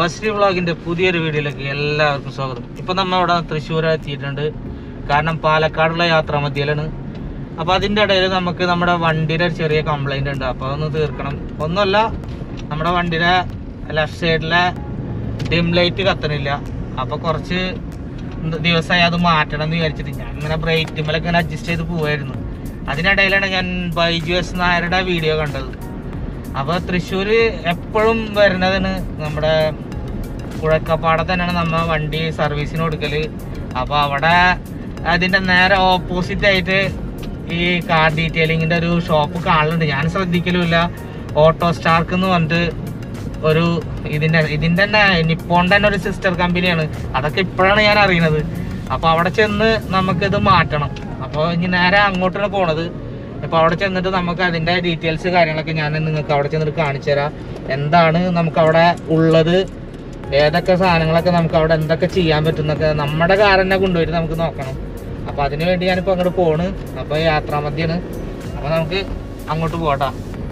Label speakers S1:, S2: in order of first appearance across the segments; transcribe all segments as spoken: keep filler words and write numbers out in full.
S1: ബസ്രി വ്ളോഗിന്റെ പുതിയൊരു വീഡിയോയിലേക്ക് എല്ലാവർക്കും സ്വാഗതം. ഇപ്പൊ നമ്മൾ ഇവിടെ തൃശ്ശൂർ എത്തിയിട്ടുണ്ട്. കാരണം പാലക്കാടുള്ള യാത്രാ മധ്യയിലാണ്. അപ്പൊ അതിന്റെ ഇടയിൽ നമുക്ക് നമ്മുടെ വണ്ടിയുടെ ഒരു ചെറിയ കംപ്ലൈന്റ് ഉണ്ട്. അപ്പൊ അതൊന്ന് തീർക്കണം. ഒന്നുമല്ല, നമ്മുടെ വണ്ടിയുടെ ലെഫ്റ്റ് സൈഡിലെ ഡിം ലൈറ്റ് കത്തണില്ല. അപ്പൊ കുറച്ച് ദിവസമായി അത് മാറ്റണം എന്ന് വിചാരിച്ചിട്ട് ഞാൻ ഇങ്ങനെ ബ്രൈറ്റ്മേലൊക്കെ ഇങ്ങനെ അഡ്ജസ്റ്റ് ചെയ്ത് പോവായിരുന്നു. അതിനിടയിലാണ് ഞാൻ ബൈജു എസ് നായരുടെ വീഡിയോ കണ്ടത്. അപ്പോൾ തൃശ്ശൂർ എപ്പോഴും വരുന്നതാണ് നമ്മുടെ പുഴക്കപ്പാടത്ത് തന്നെയാണ് നമ്മൾ വണ്ടി സർവീസിന് കൊടുക്കൽ. അപ്പോൾ അവിടെ അതിൻ്റെ നേരെ ഓപ്പോസിറ്റ് ആയിട്ട് ഈ കാർ ഡീറ്റെയിലിങ്ങിൻ്റെ ഒരു ഷോപ്പ് കാണുന്നുണ്ട്. ഞാൻ ശ്രദ്ധിക്കലുമില്ല. ഓട്ടോസ്റ്റാർക്ക് എന്ന് പറഞ്ഞിട്ട് ഒരു ഇതിൻ്റെ ഇതിൻ്റെ തന്നെ നിപ്പോണിൻ്റെ തന്നെ ഒരു സിസ്റ്റർ കമ്പനിയാണ്. അതൊക്കെ ഇപ്പോഴാണ് ഞാൻ അറിയുന്നത്. അപ്പോൾ അവിടെ ചെന്ന് നമുക്കിത് മാറ്റണം. അപ്പോൾ ഇനി നേരെ അങ്ങോട്ടാണ് പോണത്. അപ്പോൾ അവിടെ ചെന്നിട്ട് നമുക്ക് അതിൻ്റെ ഡീറ്റെയിൽസ് കാര്യങ്ങളൊക്കെ ഞാൻ നിങ്ങൾക്ക് അവിടെ ചെന്നിട്ട് കാണിച്ചു തരാം. എന്താണ് നമുക്കവിടെ ഉള്ളത്, ഏതൊക്കെ സാധനങ്ങളൊക്കെ നമുക്ക് അവിടെ എന്തൊക്കെ ചെയ്യാൻ പറ്റുന്നൊക്കെ നമ്മുടെ കാർ തന്നെ കൊണ്ടുപോയിട്ട് നമുക്ക് നോക്കണം. അപ്പോൾ അതിന് വേണ്ടി ഞാനിപ്പോൾ അങ്ങോട്ട് പോണ്. അപ്പോൾ യാത്രാമധ്യാണ്. അപ്പോൾ നമുക്ക് അങ്ങോട്ട് പോകട്ടോ.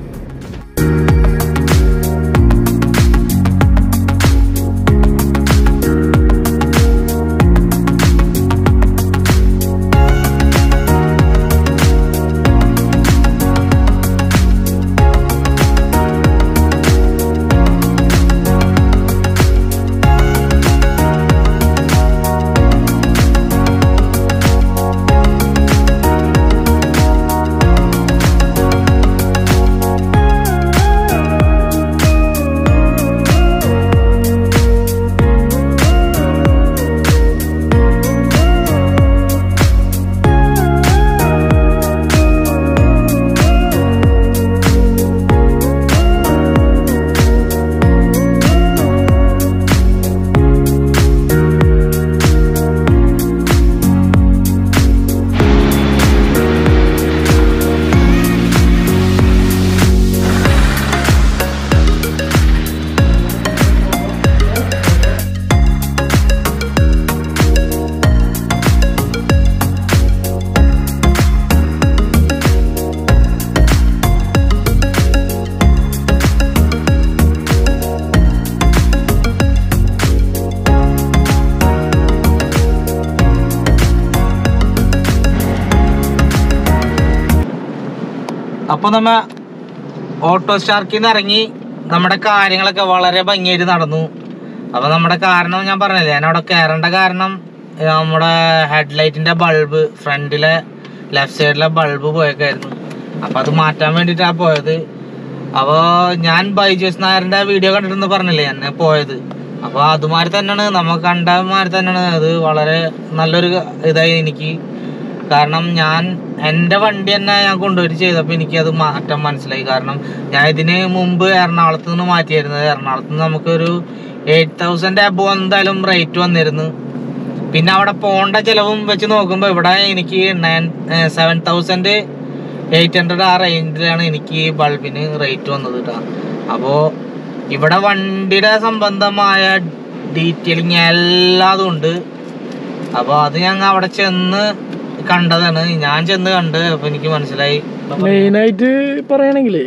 S1: അപ്പോൾ നമ്മ ഓട്ടോസ്റ്റാർക്കിൽ നിന്ന് ഇറങ്ങി നമ്മുടെ കാര്യങ്ങളൊക്കെ വളരെ ഭംഗിയായിട്ട് നടന്നു. അപ്പോൾ നമ്മുടെ കാരണം ഞാൻ പറഞ്ഞില്ലേ, ഞാൻ അവിടെ കയറേണ്ട കാരണം നമ്മുടെ ഹെഡ്ലൈറ്റിൻ്റെ ബൾബ്, ഫ്രണ്ടിലെ ലെഫ്റ്റ് സൈഡിലെ ബൾബ് പോയേക്കായിരുന്നു. അപ്പോൾ അത് മാറ്റാൻ വേണ്ടിയിട്ടാണ് പോയത്. അപ്പോൾ ഞാൻ ബൈജു എസ് നായരുടെ വീഡിയോ കണ്ടിട്ടെന്ന് പറഞ്ഞില്ലേ ഞാൻ പോയത്. അപ്പോൾ അതുമാതിരി തന്നെയാണ്, നമുക്ക് കണ്ടമാതിരി തന്നെയാണ്. അത് വളരെ നല്ലൊരു ഇതായി എനിക്ക്. കാരണം ഞാൻ എൻ്റെ വണ്ടി തന്നെ ഞാൻ കൊണ്ടുപോയിട്ട് ചെയ്തപ്പോൾ എനിക്കത് മാറ്റം മനസ്സിലായി. കാരണം ഞാൻ ഇതിന് മുമ്പ് എറണാകുളത്ത് നിന്ന് മാറ്റിയായിരുന്നത്. എറണാകുളത്ത് നിന്ന് നമുക്കൊരു എയ്റ്റ് തൗസൻഡ് അബോ എന്തായാലും റേറ്റ് വന്നിരുന്നു. പിന്നെ അവിടെ പോകേണ്ട ചിലവും വെച്ച് നോക്കുമ്പോൾ ഇവിടെ എനിക്ക് nine seven thousand eight hundred ആ റേഞ്ചിലാണ് എനിക്ക് ബൾബിന് റേറ്റ് വന്നത് കേട്ടോ. അപ്പോൾ ഇവിടെ വണ്ടിയുടെ സംബന്ധമായ ഡീറ്റെയിലിങ് എല്ലാതും ഉണ്ട്. അപ്പോൾ അത് ഞങ്ങൾ അവിടെ ചെന്ന് കണ്ടതാണ്. ഞാൻ ചെന്ന് കണ്ട് അപ്പൊ എനിക്ക് മനസ്സിലായി.
S2: മെയിനായിട്ട് പറയണെങ്കിലേ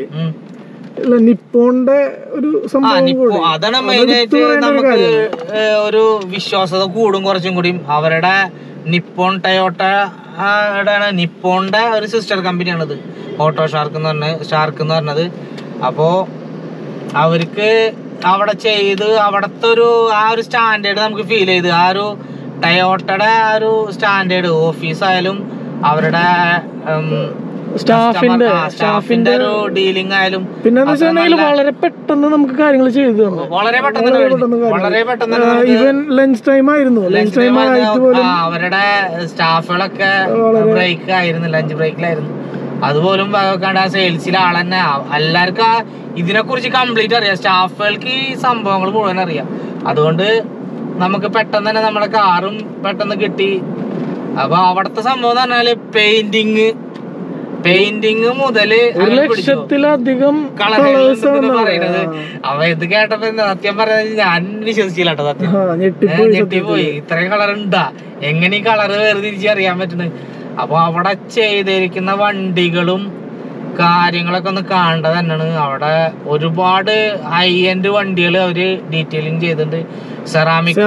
S2: നിപ്പോണിന്റെ ഒരു
S1: അതാണ് മെയിനായിട്ട് നമുക്ക് ഒരു വിശ്വാസത കൂടും കുറച്ചും കൂടിയും. അവരുടെ നിപ്പോൺ ടയോട്ടയുടെ നിപ്പോണിന്റെ ഒരു സിസ്റ്റർ കമ്പനിയാണിത്, ഓട്ടോ ഷാർക്ക് എന്ന് പറഞ്ഞ ഷാർക്ക് എന്ന് പറഞ്ഞത്. അപ്പോ അവർക്ക് അവിടെ ചെയ്ത് അവിടത്തെ ഒരു ആ ഒരു സ്റ്റാൻഡേർഡ് നമുക്ക് ഫീൽ ചെയ്ത്, ആ ഒരു ടയോട്ടയുടെ ആ ഒരു സ്റ്റാൻഡേർഡ് ഓഫീസായാലും അവരുടെ
S2: സ്റ്റാഫിന്റെ സ്റ്റാഫിന്റെ ഒരു
S1: ഡീലിംഗ് ആയാലും
S2: പിന്നെ വളരെ പെട്ടെന്ന് നമുക്ക് കാര്യങ്ങൾ ചെയ്തു.
S1: വളരെ പെട്ടെന്ന് വളരെ പെട്ടെന്ന്
S2: ഈവൻ ലഞ്ച് ടൈം ആയിരുന്നു. ലഞ്ച് ടൈം
S1: അവരുടെ സ്റ്റാഫുകളൊക്കെ ബ്രേക്ക് ആയിരുന്നു, ലഞ്ച് ബ്രേക്കിലായിരുന്നു. അതുപോലും കണ്ട സെയിൽസിലെ ആളെന്നെ എല്ലാവർക്കും ഇതിനെ കുറിച്ച് കംപ്ലീറ്റ് അറിയാം. സ്റ്റാഫുകൾക്ക് ഈ സംഭവങ്ങൾ മുഴുവൻ അറിയാം. അതുകൊണ്ട് നമുക്ക് പെട്ടെന്ന് തന്നെ നമ്മുടെ കാറും പെട്ടെന്ന് കിട്ടി. അപ്പൊ അവിടുത്തെ സംഭവം എന്ന് പറഞ്ഞാല് പെയിന്റിങ് പെയിന്റിങ് മുതല്
S2: ലക്ഷത്തിലധികം
S1: കളേഴ്സ് പറയുന്നത്. അവ ഇത് കേട്ടപ്പോ സത്യം പറയുന്നത് ഞാൻ വിശ്വസിച്ചില്ല കേട്ടോ. സത്യം ഞെട്ടിപ്പോയി. ഇത്രയും കളർ ഉണ്ടാ, എങ്ങനെ ഈ കളറ് വേർതിരിച്ച് അറിയാൻ പറ്റുന്നത്. അപ്പൊ അവിടെ ചെയ്തിരിക്കുന്ന വണ്ടികളും കാര്യങ്ങളൊക്കെ ഒന്ന് കാണേണ്ടത് തന്നെയാണ്. അവിടെ ഒരുപാട് ഹൈ എൻഡ് വണ്ടികൾ അവര് ഡീറ്റെയിലിംഗ് ചെയ്തിട്ടുണ്ട്. സെറാമിക്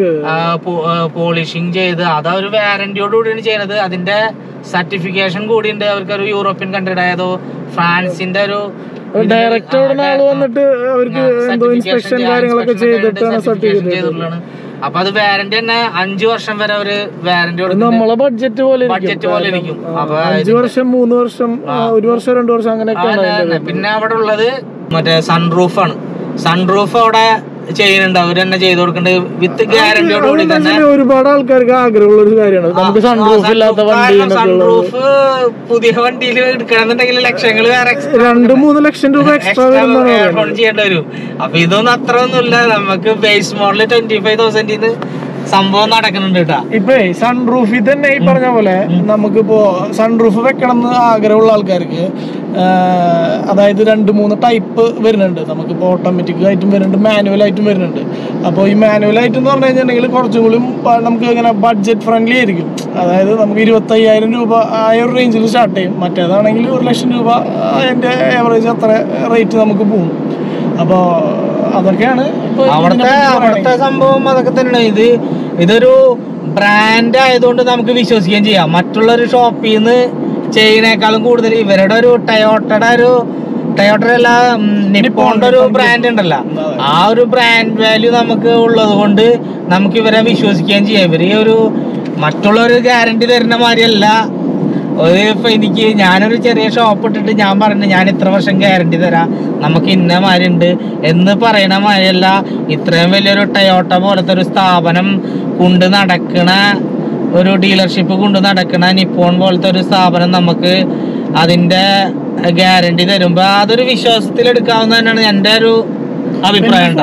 S1: പോളിഷിങ് ചെയ്ത് അത് അവർ വാറന്റിയോട് കൂടിയാണ് ചെയ്യുന്നത്. അതിന്റെ സർട്ടിഫിക്കേഷൻ കൂടിയുണ്ട്. അവർക്ക് ഒരു യൂറോപ്യൻ കൺട്രിയുടെ ഏതോ ഫ്രാൻസിന്റെ ഒരു
S2: ഡയറക്റ്റ് ആള് വന്നിട്ട് അവർക്ക് എന്തോ ഇൻസ്പെക്ഷൻ കാര്യങ്ങളൊക്കെ ചെയ്തിട്ടാണ് സർട്ടിഫിക്കറ്റ് ചെയ്തിട്ടുള്ളത്.
S1: അപ്പൊ അത് വാറന്റി തന്നെ അഞ്ചു വർഷം വരെ അവര് വാറന്റി
S2: നമ്മളെ ബഡ്ജറ്റ് പോലെ
S1: ബഡ്ജറ്റ് പോലെ ഇരിക്കും. അപ്പൊ
S2: അഞ്ചു വർഷം മൂന്ന് വർഷം ഒരു വർഷം രണ്ടു വർഷം അങ്ങനെയൊക്കെ.
S1: പിന്നെ അവിടെ ഉള്ളത് മറ്റേ സൺറൂഫാണ്. സൺറൂഫ് അവിടെ ചെയ്യുന്നുണ്ട്, അവർ തന്നെ ചെയ്ത് കൊടുക്കുന്നുണ്ട് വിത്ത് ഗ്യാരണ്ടിയോട് കൂടി തന്നെ.
S2: ഒരുപാട് ആൾക്കാർക്ക് ആഗ്രഹമുള്ള ഒരു കാര്യമാണ് നമുക്ക് സൺറൂഫ് ഇല്ലാത്ത വണ്ടി.
S1: സൺറൂഫ് പുതിയ വണ്ടിയിൽ എടുക്കണമെന്നുണ്ടെങ്കിൽ ലക്ഷങ്ങൾ വേറെ
S2: രണ്ട് മൂന്ന് ലക്ഷം രൂപ എക്സ്ട്രാ
S1: ചെയ്യേണ്ടി വരും. അപ്പൊ ഇതൊന്നും അത്ര ഒന്നുമില്ല. നമുക്ക് ബേസ് മോഡൽ ട്വന്റി ഫൈവ് തൗസൻഡിന് സംഭവം നടക്കുന്നുണ്ട് കേട്ടാ.
S2: ഇപ്പൊ സൺറൂഫിൽ തന്നെ ഈ പറഞ്ഞ പോലെ നമുക്കിപ്പോ സൺറൂഫ് വെക്കണം എന്ന് ആഗ്രഹമുള്ള ആൾക്കാർക്ക് അതായത് രണ്ട് മൂന്ന് ടൈപ്പ് വരുന്നുണ്ട്. നമുക്കിപ്പോൾ ഓട്ടോമാറ്റിക് ആയിട്ടും വരുന്നുണ്ട്, മാനുവൽ ആയിട്ടും വരുന്നുണ്ട്. അപ്പോൾ ഈ മാനുവൽ ആയിട്ട് എന്ന് പറഞ്ഞു കഴിഞ്ഞിട്ടുണ്ടെങ്കിൽ കുറച്ചും കൂടി നമുക്ക് ഇങ്ങനെ ബഡ്ജറ്റ് ഫ്രണ്ട്ലി ആയിരിക്കും. അതായത് നമുക്ക് ഇരുപത്തയ്യായിരം രൂപ ആ ഒരു റേഞ്ചിൽ സ്റ്റാർട്ട് ചെയ്യും. മറ്റേതാണെങ്കിൽ ഒരു ലക്ഷം രൂപ അതിൻ്റെ ആവറേജ് അത്ര റേറ്റ് നമുക്ക് പോകും. അപ്പോൾ അതൊക്കെയാണ്
S1: അവിടുത്തെ അവിടുത്തെ സംഭവം. അതൊക്കെ തന്നെയാണ്. ഇത് ഇതൊരു ബ്രാൻഡ് ആയതുകൊണ്ട് നമുക്ക് വിശ്വസിക്കുകയും ചെയ്യാം. മറ്റുള്ള ഒരു ഷോപ്പിൽ നിന്ന് ചെയ്യുന്നേക്കാളും കൂടുതൽ ഇവരുടെ ഒരു ടയോട്ടയുടെ ഒരു ടയോട്ടയുടെ അല്ല നിപ്പോണിന്റെ ഒരു ബ്രാൻഡ് ഉണ്ടല്ലോ, ആ ഒരു ബ്രാൻഡ് വാല്യൂ നമുക്ക് ഉള്ളത് കൊണ്ട് നമുക്ക് ഇവരെ വിശ്വസിക്കുകയും ചെയ്യാം. ഇവര് ഒരു മറ്റുള്ള ഒരു ഗ്യാരണ്ടി തരുന്ന മാതിരിയല്ല. ഒരു ഇപ്പൊ എനിക്ക് ഞാനൊരു ചെറിയ ഷോപ്പ് ഇട്ടിട്ട് ഞാൻ പറഞ്ഞു ഞാൻ ഇത്ര വർഷം ഗ്യാരണ്ടി തരാം, നമുക്ക് ഇന്ന മാതിരി ഉണ്ട് എന്ന് പറയണ മാതിരിയല്ല. ഇത്രയും വലിയൊരു ടയോട്ട പോലത്തെ ഒരു സ്ഥാപനം കൊണ്ട് നടക്കണ ഒരു ഡീലർഷിപ്പ് കൊണ്ട് നടക്കണ നിപ്പോൺ പോലത്തെ ഒരു സ്ഥാപനം നമുക്ക് അതിന്റെ ഗ്യാരണ്ടി തരുമ്പോ അതൊരു വിശ്വാസത്തിൽ എടുക്കാവുന്ന തന്നെയാണ് എൻ്റെ ഒരു അഭിപ്രായം.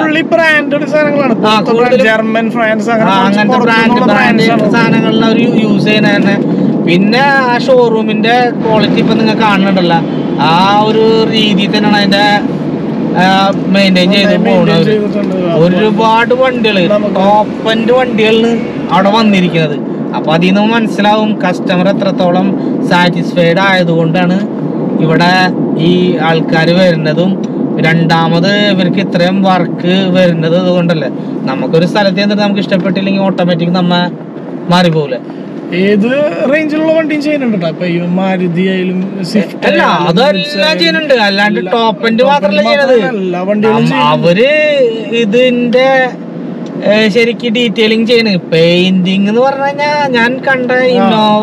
S2: ജർമ്മൻ ഫ്രാൻസ്
S1: അങ്ങനത്തെ ബ്രാൻഡ് ബ്രാൻഡ് സാധനങ്ങളിൽ അവർ യൂസ് ചെയ്യുന്ന തന്നെ. പിന്നെ ആ ഷോറൂമിന്റെ ക്വാളിറ്റി ഇപ്പൊ നിങ്ങൾ കാണുന്നുണ്ടല്ലോ, ആ ഒരു രീതിയിൽ തന്നെയാണ് അതിന്റെ മെയിൻറ്റെയിൻ ചെയ്ത് പോകുന്നത്. ഒരുപാട് വണ്ടികള് ടോപ്പൻ്റെ വണ്ടികളിന് അവിടെ വന്നിരിക്കുന്നത്. അപ്പൊ അതിൽ നിന്ന് മനസ്സിലാവും കസ്റ്റമർ എത്രത്തോളം സാറ്റിസ്ഫൈഡ് ആയതുകൊണ്ടാണ് ഇവിടെ ഈ ആൾക്കാർ വരുന്നതും രണ്ടാമത് ഇവർക്ക് ഇത്രയും വർക്ക് വരുന്നത് അതുകൊണ്ടല്ലേ. നമുക്കൊരു സ്ഥലത്ത് ചെന്നിട്ട് നമുക്ക് ഇഷ്ടപ്പെട്ടില്ലെങ്കിൽ ഓട്ടോമാറ്റിക് നമ്മ മാറിപ്പോകൂലേ.
S2: ഏത് റേഞ്ചിലുള്ള വണ്ടിയും ചെയ്യുന്നുണ്ട്. ഇപ്പൊ ഈ മാരുതി ആയാലും സ്വിഫ്റ്റ്
S1: അല്ല അതെല്ലാം ചെയ്യുന്നുണ്ട്. അല്ലാണ്ട് ടോപ്പ് എൻഡ് മാത്രമല്ല ചെയ്യുന്നത്. അവര് ഇതിന്റെ ശരിക്കും ഡീറ്റെയിലിംഗ് ചെയ്യണ പെയിന്റിങ് എന്ന് പറഞ്ഞു കഴിഞ്ഞാൽ ഞാൻ കണ്ട ഇന്നോവ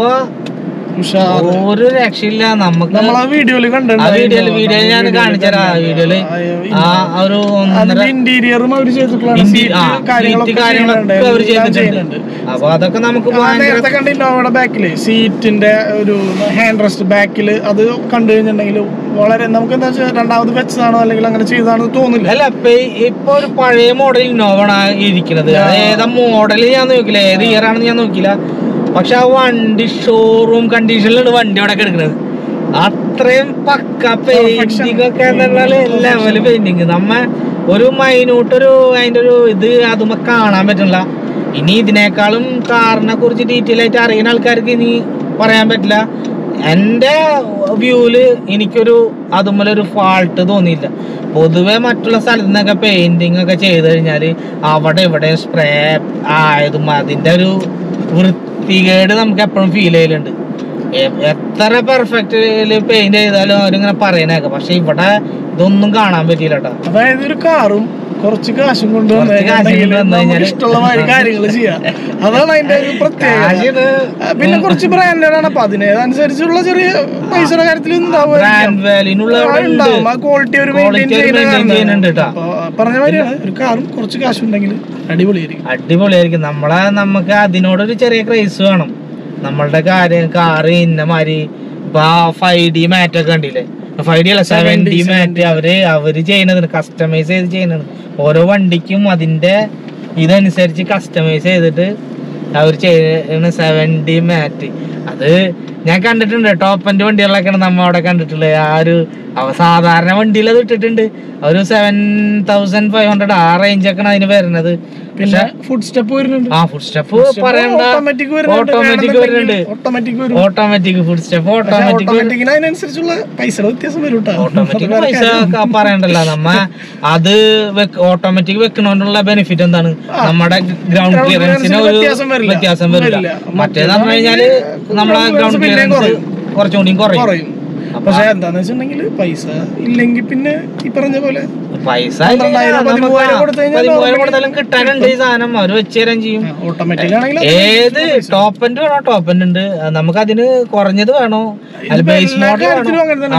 S1: ഒരു രക്ഷയില്ല. നമുക്ക്
S2: വീഡിയോയില്
S1: വീഡിയോയില് വീഡിയോയിൽ ഞാൻ കാണിച്ചരാ. വീഡിയോയില് ആ ഒരു
S2: ഇന്റീരിയറും അവര്
S1: കാര്യങ്ങളൊക്കെ അവര് ചെയ്തിട്ടുണ്ട്. അപ്പൊ അതൊക്കെ നമുക്ക്
S2: നേരത്തെ കണ്ട ഇന്നോവയുടെ ബാക്കില് സീറ്റിന്റെ ഒരു ഹാൻഡ് റെസ്റ്റ് ബാക്കില് അത് കണ്ടു കഴിഞ്ഞിട്ടുണ്ടെങ്കിൽ വളരെ നമുക്ക് എന്താ വെച്ചാൽ രണ്ടാമത് വെച്ചതാണോ അല്ലെങ്കിൽ അങ്ങനെ ചെയ്താണെന്ന് തോന്നില്ല.
S1: അല്ല ഇപ്പൊ ഒരു പഴയ മോഡൽ ഇന്നോവ ആണ് ഇരിക്കുന്നത്. ഏതാ മോഡല് ഞാൻ നോക്കില്ല, ഏത് ഇയർ ആണെന്ന് ഞാൻ നോക്കില്ല. പക്ഷെ ആ വണ്ടി ഷോറൂം കണ്ടീഷനിലാണ് വണ്ടി അവിടെ കിടക്കുന്നത്. അത്രയും പക്ക പെയിന്റിംഗ് ഒക്കെ ലെവല് പെയിന്റിങ്. നമ്മ ഒരു മൈന്യൂട്ട് ഒരു അതിന്റെ ഒരു ഇത് അതുമ്മ കാണാൻ പറ്റില്ല. ഇനി ഇതിനേക്കാളും കാറിനെ കുറിച്ച് ഡീറ്റെയിൽ ആയിട്ട് അറിയുന്ന ആൾക്കാർക്ക് ഇനി പറയാൻ പറ്റില്ല. എൻ്റെ വ്യൂവില് എനിക്കൊരു അതുമ്മലൊരു ഫാൾട്ട് തോന്നിയില്ല. പൊതുവെ മറ്റുള്ള സ്ഥലത്തു നിന്നൊക്കെ പെയിന്റിങ് ഒക്കെ ചെയ്ത് കഴിഞ്ഞാല് അവിടെ ഇവിടെ സ്പ്രേ ആയതും അതിന്റെ ഒരു വൃത്തികേട് നമുക്ക് എപ്പോഴും ഫീൽ ചെയ്യലുണ്ട്. എത്ര പെർഫെക്റ്റ് പെയിന്റ് ചെയ്താലും അവരിങ്ങനെ പറയുന്നേക്കാം. പക്ഷെ ഇവിടെ ഇതൊന്നും കാണാൻ പറ്റിയില്ല കേട്ടോ.
S2: അതായത് ഒരു കാറും കുറച്ച് കാശും കൊണ്ടുവന്ന് ഇഷ്ടമുള്ള കാര്യങ്ങൾ ചെയ്യാം. അതാണ് അതിന്റെ ഒരു പ്രത്യേകത. പിന്നെ കുറച്ച് ബ്രാൻഡാണ്. അപ്പൊ അതിനനുസരിച്ചുള്ള ചെറിയ പൈസയുടെ കാര്യത്തിൽ ക്വാളിറ്റി ഒരു ചെയ്യുന്നുണ്ട്. പറഞ്ഞ മാതിരിയാണ് ഒരു കാറും കുറച്ച് കാശുണ്ടെങ്കിൽ അടിപൊളിയായിരിക്കും.
S1: അടിപൊളിയായിരിക്കും. നമ്മളെ നമുക്ക് അതിനോടൊരു ചെറിയ ക്രൈസ് വേണം. നമ്മളുടെ കാര്യം കാറ് ഇന്ന മാതിരി ഇപ്പൊ ഫൈവ് ഡി മാറ്റ് ഒക്കെ കണ്ടില്ലേ, ഫൈവ് ഡി അല്ല സെവൻ ഡി മാറ്റ് അവര് അവര് ചെയ്യുന്നതാണ്, കസ്റ്റമൈസ് ചെയ്ത് ചെയ്യുന്നത്. ഓരോ വണ്ടിക്കും അതിന്റെ ഇതനുസരിച്ച് കസ്റ്റമൈസ് ചെയ്തിട്ട് അവർ ചെയ്യുന്ന സെവൻ ഡി മാറ്റ്. അത് ഞാൻ കണ്ടിട്ടുണ്ട് ടോപ്പ് എൻഡ് വണ്ടികളൊക്കെയാണ് നമ്മ അവിടെ കണ്ടിട്ടുള്ളത്. ആ ഒരു സാധാരണ വണ്ടിയിൽ അത് ഇട്ടിട്ടുണ്ട്. ഒരു സെവൻ തൗസൻഡ് ഫൈവ് ഹൺഡ്രഡ് ആ റേഞ്ചൊക്കെയാണ് അതിന് വരുന്നത്.
S2: പിന്നെ ഫുഡ് സ്റ്റെപ്പ് വരുന്നുണ്ട്.
S1: ആ ഫുഡ് സ്റ്റെപ്പ് പറയണ്ട, ഓട്ടോമാറ്റിക് വരുന്നുണ്ട്. ഓട്ടോമാറ്റിക് ഫുഡ് സ്റ്റെപ്പ് ഓട്ടോമാറ്റിക്
S2: അതിനനുസരിച്ചുള്ള പൈസ വ്യത്യാസം വരും.
S1: ഓട്ടോമാറ്റിക് പൈസ പറയണ്ടല്ലോ. നമ്മ അത് ഓട്ടോമാറ്റിക് വെക്കണോണ്ടുള്ള ബെനിഫിറ്റ് എന്താണ്? നമ്മുടെ ഗ്രൗണ്ട് ക്ലിയറൻസിന് ഒരു വ്യത്യാസം വരില്ല. മറ്റേന്ന് പറഞ്ഞു കഴിഞ്ഞാല് നമ്മളെ ഗ്രൗണ്ട് ക്ലിയറൻസ് കുറച്ചുകൂടി കുറയും.
S2: പക്ഷെ എന്താന്ന് വെച്ചിട്ടുണ്ടെങ്കിൽ പൈസ ഇല്ലെങ്കിൽ പിന്നെ ഈ പറഞ്ഞ പോലെ
S1: പൈസ കൊടുത്താലും കിട്ടാനുണ്ട് ഈ സാധനം. അവര് വെച്ച് തരാൻ ചെയ്യും.
S2: ഓട്ടോമാറ്റിക് ആണെങ്കിൽ
S1: ഏത് ടോപ്പ് എൻഡ് വേണോ ടോപ്പ് എൻഡ് ഉണ്ട്. നമുക്ക് അതിന് കുറഞ്ഞത് വേണോ, ബേസ് മോഡൽ വേണോ,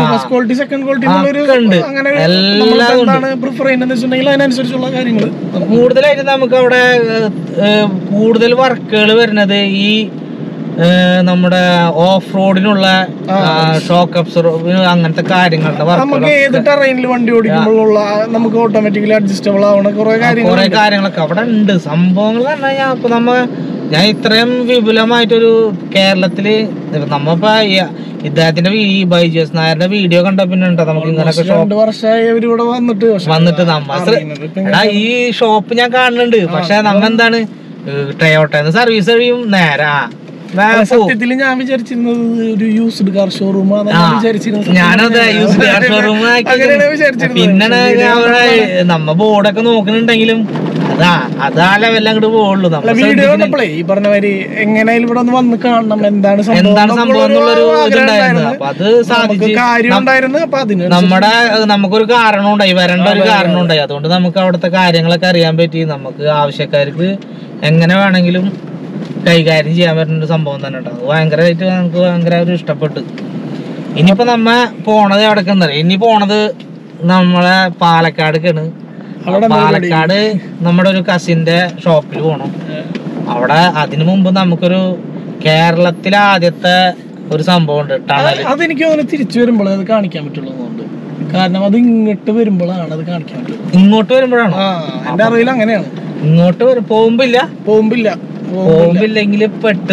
S1: കൂടുതലായിട്ട് നമുക്ക് അവിടെ കൂടുതൽ വർക്കുകൾ വരുന്നത് ഈ നമ്മുടെ ഓഫ് റോഡിനുള്ള ഷോക്ക് അബ്സോർബ് അങ്ങനത്തെ കാര്യങ്ങളുടെ
S2: നമുക്ക് ഏത് ടെറൈനിൽ വണ്ടി ഓടിക്കുമ്പോഴുള്ള നമുക്ക് ഓട്ടോമാറ്റിക്കലി അഡ്ജസ്റ്റബിൾ ആവണ കുറെ
S1: കുറെ കാര്യങ്ങളൊക്കെ അവിടെ ഉണ്ട്. സംഭവങ്ങൾ തന്നെ ഞാൻ ഇപ്പൊ നമ്മ ഞാൻ ഇത്രയും വിപുലമായിട്ടൊരു കേരളത്തില് നമ്മപ്പ ഇദ്ദേഹത്തിന്റെ ഈ ബൈജേസ് നായരുടെ വീഡിയോ കണ്ട പിന്നെ ഉണ്ടോ നമുക്ക് ഇങ്ങനൊക്കെ
S2: വന്നിട്ട്
S1: വന്നിട്ട് നമ്മ ഈ ഷോപ്പ് ഞാൻ കാണുന്നുണ്ട്. പക്ഷെ നമ്മ എന്താണ് ടയോട്ടന്ന് സർവീസ് കഴിയും നേരാ.
S2: സത്യത്തില് ഞാൻ വിചാരിച്ചിരുന്നത് ഒരു യൂസ്ഡ് കാർ ഷോറൂം
S1: ഞാനത് യൂസ്ഡ് കാർ ഷോറൂം പിന്നെ അവിടെ നമ്മ ബോർഡൊക്കെ നോക്കുന്നുണ്ടെങ്കിലും അതാ അതാ ലെവലിൽ അങ്ങോട്ട് പോകുള്ളൂ.
S2: വീഡിയോ കണ്ടപ്പോഴേ ഈ പറഞ്ഞ മാതിരി എങ്ങനെയാലും ഇവിടെ ഒന്ന് വന്ന് കാണണം എന്താണ്
S1: എന്താണ് സംഭവം എന്നുള്ളൊരു ഇതുണ്ടായിരുന്നു. അപ്പൊ അത് സാധിച്ചു. നമ്മുടെ നമുക്കൊരു കാരണം ഉണ്ടായി, വരേണ്ട ഒരു കാരണം ഉണ്ടായി. അതുകൊണ്ട് നമുക്ക് അവിടുത്തെ കാര്യങ്ങളൊക്കെ അറിയാൻ പറ്റി. നമുക്ക് ആവശ്യക്കാർക്ക് എങ്ങനെ വേണമെങ്കിലും കൈകാര്യം ചെയ്യാൻ പറ്റുന്ന ഒരു സംഭവം തന്നെ കേട്ടോ. അത് ഭയങ്കരമായിട്ട് നമുക്ക് ഭയങ്കര ഒരു ഇഷ്ടപ്പെട്ടു. ഇനിയിപ്പോ നമ്മ പോണത് എവിടേക്ക് എന്നറിയാം. ഇനി പോണത് നമ്മളെ പാലക്കാടേക്കാണ്. പാലക്കാട് നമ്മുടെ ഒരു കസിന്റെ ഷോപ്പിൽ പോണം. അവിടെ അതിനു മുമ്പ് നമുക്കൊരു കേരളത്തിലെ ആദ്യത്തെ ഒരു സംഭവം ഉണ്ട്, ടണൽ.
S2: അതെനിക്ക് തോന്നുന്നു തിരിച്ചു വരുമ്പോഴേ അത് കാണിക്കാൻ പറ്റുള്ളതുകൊണ്ട്. കാരണം അത് ഇങ്ങോട്ട് വരുമ്പോഴാണ് അത് കാണിക്കാൻ പറ്റുള്ളൂ.
S1: ഇങ്ങോട്ട് വരുമ്പോഴാണോ?
S2: എന്റെ അറിവിൽ അങ്ങനെയാണ്.
S1: ഇങ്ങോട്ട് വരും പോകുമ്പില്ല
S2: പോകുമ്പില്ല
S1: പോകുമ്പില്ലെങ്കിൽ പെട്ട്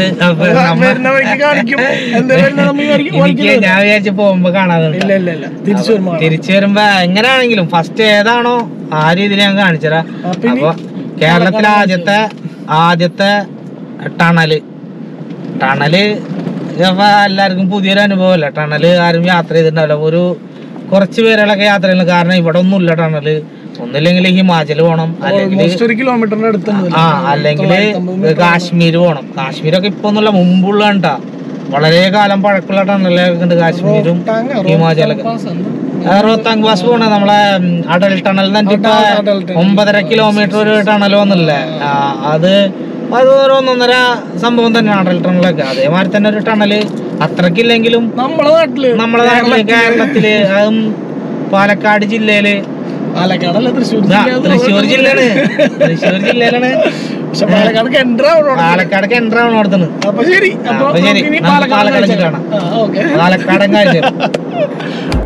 S1: എനിക്ക് ഞാൻ വിചാരിച്ച പോകുമ്പോ കാണാറുണ്ട്. തിരിച്ചു വരുമ്പോ എങ്ങനെയാണെങ്കിലും ഫസ്റ്റ് ഏതാണോ ആ രീതിയിൽ ഞാൻ കാണിച്ചതാ. അപ്പൊ കേരളത്തിലെ ആദ്യത്തെ ആദ്യത്തെ ടണല് ടണല് എല്ലാവർക്കും പുതിയൊരു അനുഭവമല്ല. ടണല് ആരും യാത്ര ചെയ്തിട്ടുണ്ടാവില്ല. ഒരു കുറച്ച് പേരുകളൊക്കെ യാത്ര ചെയ്യുന്നു. കാരണം ഇവിടെ ഒന്നുമില്ല ടണല്. ഒന്നില്ലെങ്കിൽ ഹിമാചൽ പോണം, അല്ലെങ്കിൽ
S2: കിലോമീറ്ററിന്റെ അടുത്ത്
S1: ആ അല്ലെങ്കിൽ കാശ്മീർ പോണം. കാശ്മീരൊക്കെ ഇപ്പൊ ഒന്നുമില്ല, മുമ്പുള്ള കണ്ടാ വളരെ കാലം പഴക്കമുള്ള ടണലൊക്കെ ഉണ്ട് കാശ്മീരും ഹിമാചലൊക്കെ. റോത്താങ് പാസ് പോണ നമ്മളെ അടൽ ടണൽ എന്നിട്ട് ഒമ്പതര കിലോമീറ്റർ ഒരു ടണൽ വന്നില്ലേ. അത് അത് ഒന്നൊന്നര സംഭവം തന്നെയാണ് അടൽ ടണലൊക്കെ. അതേമാതിരി തന്നെ ഒരു ടണല് അത്രക്കില്ലെങ്കിലും നമ്മളെ നാട്ടില് നമ്മളെ നാട്ടില് കേരളത്തില് അതും പാലക്കാട് ജില്ലയില്
S2: പാലക്കാടല്ല തൃശ്ശൂർ
S1: തൃശ്ശൂർ ജില്ലയാണ് തൃശ്ശൂർ ജില്ലയിലാണ്.
S2: പാലക്കാട്
S1: പാലക്കാടൊക്കെ എൻ്റർ ആവണം അവിടുന്ന്.
S2: അപ്പൊ ശരി
S1: അപ്പൊ ശരി പാലക്കാട് കാണാം. പാലക്കാടൻ കാഴ്ച